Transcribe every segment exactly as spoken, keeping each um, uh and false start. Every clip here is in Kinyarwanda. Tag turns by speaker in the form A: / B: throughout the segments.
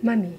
A: Mami,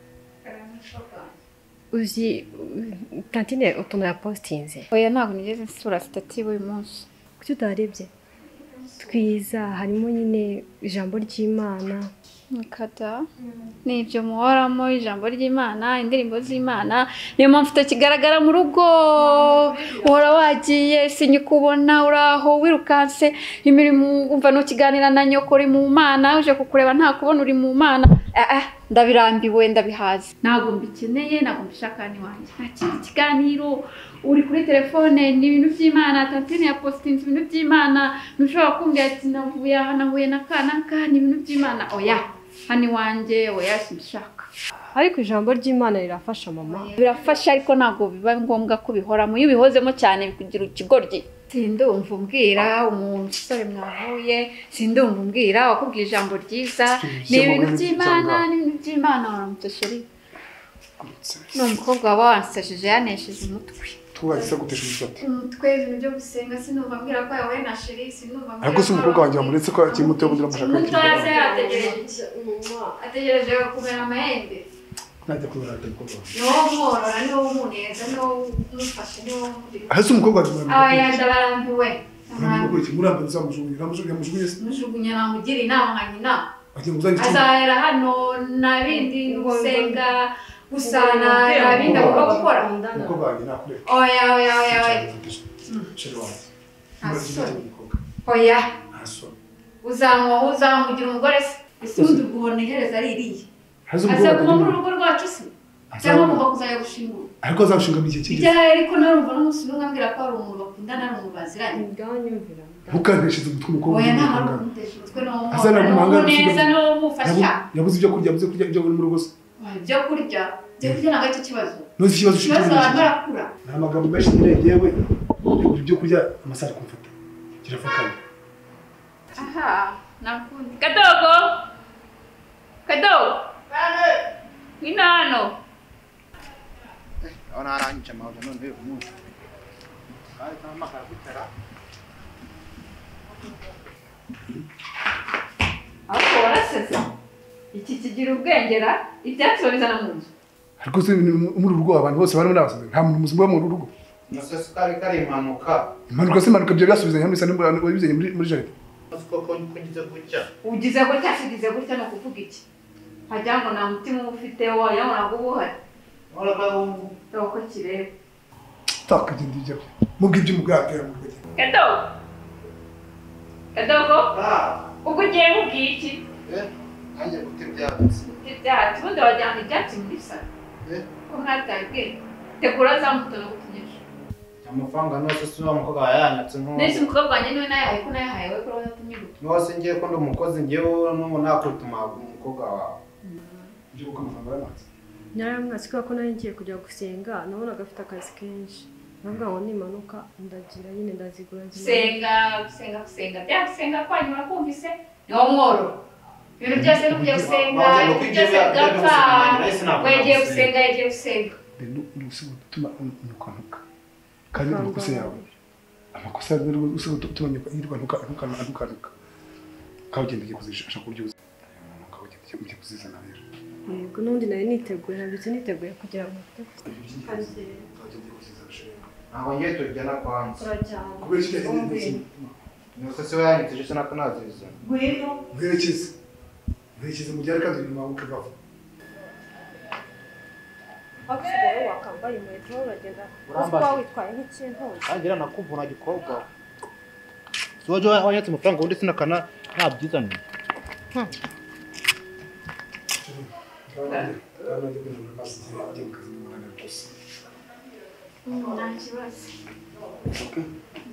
A: uzi tantine utuntu yapostinze?
B: Oya ntabwo nigeze nsura stati uyu munsi.
A: Kuki utarebye? Twiza harimo nyine ijambo ry'Imana.
B: Nkata nibyo muhoramo ijambo ry'Imana, indirimbo z'Imana, niyo mpamvu utakigaragara mu rugo. Uhora wagiye sinyikubona uraho wirukanse imirimo umva no kiganira na nyoko uri mu Mana uje kukureba nta kubona uri mu Mana. Eh eh ndabirambiwe ndabihaze. Ntabwo mbikeneye ntabwo mbishaka ni wanjye. Nta kindi kiganiro uri kuri telefone ni ibintu by'Imana tantine ya posting ibintu by'Imana nushobora kumbwira ati navuye aha nahuye na kanaka ni ibintu by'Imana. Oya hani wanje oya simbishaka.
A: Ariko ijambo ry'Imana rirafasha mama.
B: Birafasha ariko ntabwo biba ngombwa ko bihora mu yubihozemo cyane bikugira ikigoryi. Sindumva umbwira umuntu sore mwahuye, sindumva umbwira wakubwira ijambo ryiza ni ibintu by'Imana ni ibintu by'Imana waramutosheri. N'umukobwa waba wansashije yanesheje umutwe.
C: Twagisa gutesha umusatsi.
B: Umutwe ibintu byo gusenga sinumva mbwira ko yawe na sheri sinumva.
C: Ariko se umukobwa wanjye wamuretse ko akiri muto bundira mushaka iki?
B: Mutaze ategereje. Ategereje kumera amahembe.
C: Najya kubera umukobwa.
B: No mworora no umuneza no nufashe no muri.
C: Hase umukobwa wanjye.
B: Aya ndabarambiwe.
C: Ntabwo iki muramba nzamujugunya namujugunya mujugunya.
B: Mujugunya namugira inama nka nyina.
C: Agiye muzanye.
B: Azahera hano nabindi gusenga gusana nabindi agomba gukora.
C: Umukobwa wanjye nakure.
B: Oya oya oya oya.
C: Sheri wanjye.
B: Oya.
C: Aso.
B: Uzamwo uzamugira umugore se. Isundi ubone hereza ririye.
C: Hazo
B: umukobwa mu rugo rwacu se. Cyangwa mugomba kuzajya gushingura.
C: Ariko azashinga mu gihe cy'igeze.
B: Bijya ariko narumva n'umunsi n'umwe ambwira ko ari umuntu bakundana ari umuntu baziranye.
A: Nganyumvira.
C: Ntukanteshize umutwe umukobwa.
B: Oya nta muntu kumutesha umutwe no mu.
C: Azana kumanga
B: neza no mufasha.
C: Yabuze ibyo kurya, yabuze kurya ibyo muri rugo se.
B: Ibyo kurya. Ibyo kurya ntabwo ari cyo kibazo.
C: Nozi ikibazo cy'icyo.
B: Kibazo barakura.
C: Nta magambo menshi ngireyewe. Ibyo kurya amasara kumfata. Kirafakana.
B: Aha, nakundi. Kadogo. Kadogo. Bane. Inano.
D: Ona arangije amahoro none uyu munsi. Kandi kama karakutera.
B: Ako warasetse. Iki kigira ubwengera ibyatsi babizana mu nzu.
C: Ariko se muri rugo abantu bose barimo nabasaze nta muntu muzima mu rugo.
D: Nasese kari kari impanuka.
C: Impanuka se impanuka byo byasubizanye hamwe sane wabizanye muri muri jaride.
D: Uko ko kugize gutya.
B: Ugize gutya sigize gutya no kuvuga iki? Hajya ngo nta mutima ufite waya ntabwo ubuhari.
D: Ora ka
B: Roko kirebe.
C: Taka gindi byo. Mubwibye umuganga mu rugo.
B: Kadogo. Kadogo?
D: Ah.
B: Uko ugiye mubwiye iki?
D: Eh, nanjye gute byatsi.
B: Ibyatsi ubundi wajyana ibyatsi muri salo.
D: Eh.
B: Ko mwatayibwe. Tegura za mbuto no gutunyesha.
D: Amafaranga nose si wa mukobwa yanyatse nko.
B: Nese umukobwa wanjye niwe nayahaye ko nayahaye we ko watumye gutu.
D: Nose ngiye ko ndi umukozi ngiye n'ubu nakutuma umukobwa wawe.
C: Byo uko amafaranga yamatse.
A: Nyaramwasi ko nari ngiye kujya gusenga nabona gafite akazi kenshi. Nabwo ngo nimanuka ndagira nyine ndazigura nzi.
B: Senga, senga, senga. Bya senga kwanyu urakumvise? Ni wo mworo. Ibintu byose no kujya gusenga, byose gapfa. Wegiye gusenga, yegiye gusenga.
C: Rero urusigo tuma unukanuka. Kandi urukosa yawe. Amakosa rero urusigo tuma unukanuka unukanuka unukanuka. Kaugende kuzisha ashaka kubyuza. Kaugende kujya kuzizana rero.
A: Yego nundi nari niteguye nabitse niteguye kugira ngo
C: kaze
D: Aho ngiye tujyana kwanza.
A: turajyana.
C: Kubera iki cyane
D: Nose se yanyitse se nako naziza.
B: Gwino.
C: Mwerekeze. Mwerekeze mu byari kandi nyuma uke bava.
A: Akubwo wakambaye inkweto uragenda. Uko witwaye nk'ikintu.
D: Agira nakuvuna gikobwa. Sojo wanyatse amafaranga undi sinakana ntabyizanye.
B: Hmm. Nta kibazo.
C: Okay.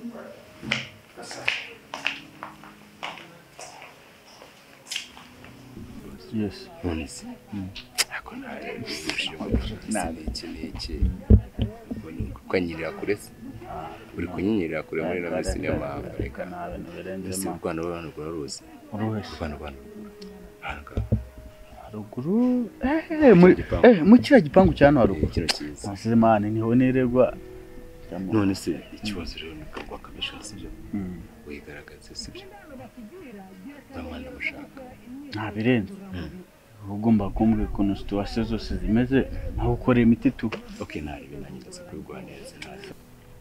E: Yes.
F: Nonese. Ako naye nabe kineke. Kanyirira kure se. Uri kunyinyirira kure muri na sinema Afrika
E: nabe noberenze
F: ma. Rwanda abantu rwaruze.
E: Uruhese.
F: Rwanda abantu. Hanga.
E: Haruguru eh mu eh mu kira gipangu cyane haruguru.
F: Kino cyiza.
E: Nasize mane niho nererwa.
F: None se ikibazo rero nikagwa kabisha sibyo.
E: Mm.
F: Wigaragaze sibyo. Bamwana bashaka.
E: Nta birenze. ugomba kumbwira ukuntu situwasiyo zose zimeze naho ukoreye imiti tu.
F: Okay, nta ibi nanjye ndaza kubiguhaniriza ntazi.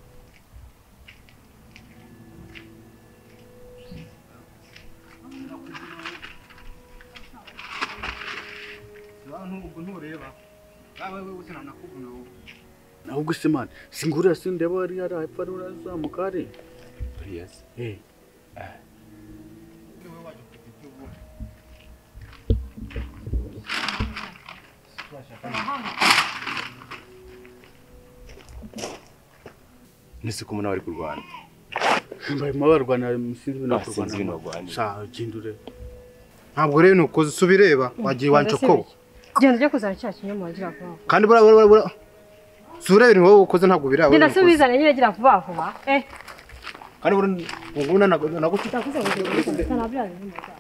E: Ahubwo se man singura sindeba ari ari hepfo urazamuka ari.
F: Yes.
E: Eh.
F: Nise ko muna bari kurwana.
E: Mbaye mabarwana musinzi bino
F: Sinzi bino bagwana.
E: Sha kindure.
D: Ntabwo rero nuko subireba wagiye wancoko.
A: Genda ujya kuzana cya kinyoma wagira vuba.
D: Kandi bura bura bura. Subireba ibintu wowe ukoze ntabwo biraba.
A: Genda subizana nyine gira vuba vuba. Eh.
D: Kandi bura nguna nagututa.
A: Ndakuze ngo sana byaje n'umuga.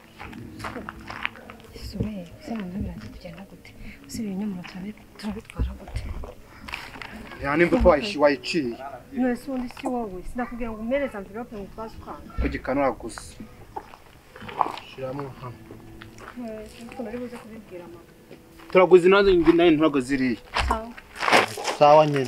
A: Sube, sema ntabiraje kugenda gute. Usibe inyuma turabitwara gute.
D: Yani mvuko wayishi wayiciye.
A: Mwese undi si wowe. Sinakubwira ngo umereze envelope ngo twaze ukanga.
D: Kugikanura gusa. Shiramo hano. Turaguze nazo nayo ntago ziriye.
A: Sawa.
D: Sawa nyine.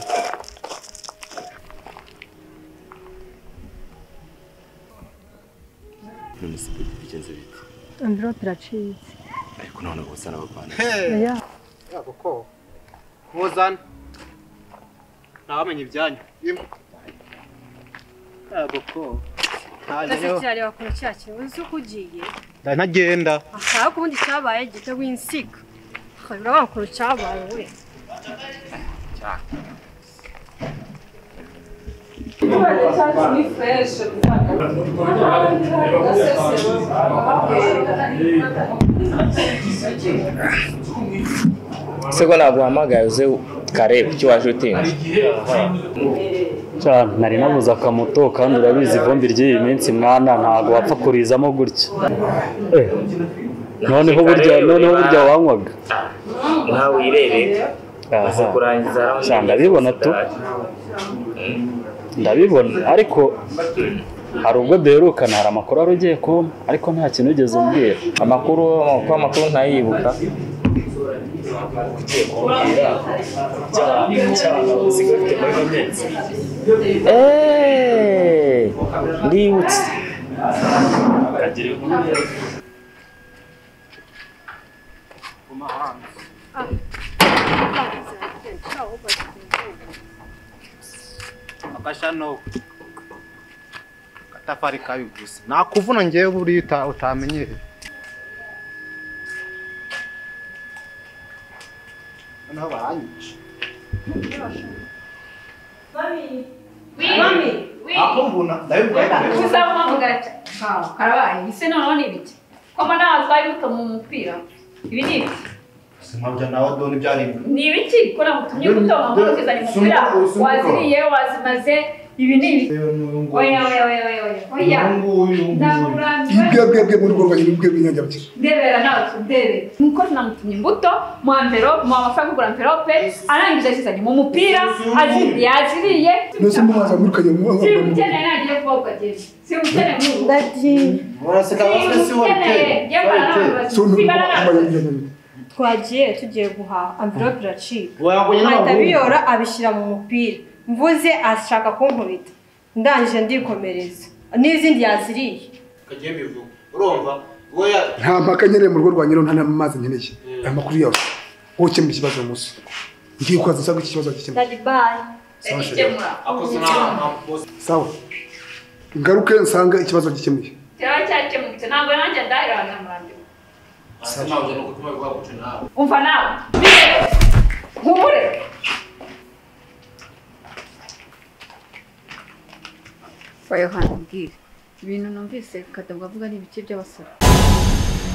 F: None se bigenze bite?
A: Envelope iracitse.
F: Ariko none gusa n'abagwana.
A: Ya.
D: Yako ko. Muzana. Nabamenye ibyanyu. Yako ko.
A: Ese cyari wakora cyaki uzi kugiye.
D: Ntagenda.
A: Aha kubundi cyabaye gite winsika. Kabira wakora cyabaye we.
G: Sego naguhamagaye uze kare kuki waje utinze.
H: Cyane nari nabuze akamoto kandi urabizi ivumbi ry'iyi minsi mwana ntago wapfa kurizamo gutya. Eh. Noneho burya noneho burya wanywaga.
G: Nawe wirebe. Aza kurangiza
H: cyane ndabibona tu. Ndabibona ariko hari ubwo duherukana hari amakuru arugiye kuma ariko nta kintu ugeze umbwira.
G: Amakuru ko amakuru ntayibuka. Eh, ndibutse.
D: Akashano katafari kabi gusa nakuvuna ngewe buri utamenyere. Naho baranyica.
B: Mami. Mami.
D: Akumbuna ndabibwira.
B: Uzamuhamagara cyane. Karabaye ise noneho ni ibiki? Koma nawe twari muto mu mupira. Ibi ni ibiki?
D: Simabya nawe doni byari.
B: Ni ibiki? Ko namutumye gutonga ngo kizanye mupira. Waziriye wazimaze ibi ni ibiki? Oya oya oya oya oya. Oya.
C: Ibwe bwe bwe muri rwanda ibwe bw'inyange bati.
B: Ndebera nawe tudebe. Nuko namutumye imbuto mu envelope mu amafaranga kugura envelope arangije kizanye mu mupira aziriye yaziriye.
C: Nose mumaza murukanye mu
B: Si mutene nagiye kuvuga geze. Si mutene mu.
A: Ndati.
D: Uraseka basi si wote.
A: Twagiye tugiye guha envelope iracika.
D: Wayabonye
A: Ahita biyora abishyira mu mupira. Mvuze ashaka kunkubita. Ndangije ndikomereza. N'izindi yaziriye.
D: Kagiye bivuga. Urumva? Woya
C: nta mpaka nyere mu rugo rwa nyiro nta n'amazi nkeneye. Aya makuru yawe. Wowe ukemura ikibazo musi. Ngiye kwaza nsanga iki kibazo gikemura.
A: Ndadi bye.
B: Ekemura.
D: akoze na
C: Sawa. Ngaruke nsanga ikibazo gikemuye.
B: Cyaba cyakemutse ntabwo nanjye ndahira namurambi.
D: Asa nawe no gutuma bivuga gutyo nawe.
B: Umva nawe. Bire. Nkubure. Kwa Yohana mbwira ibintu numvise kadabwa avuga ni ibiki by'abasore.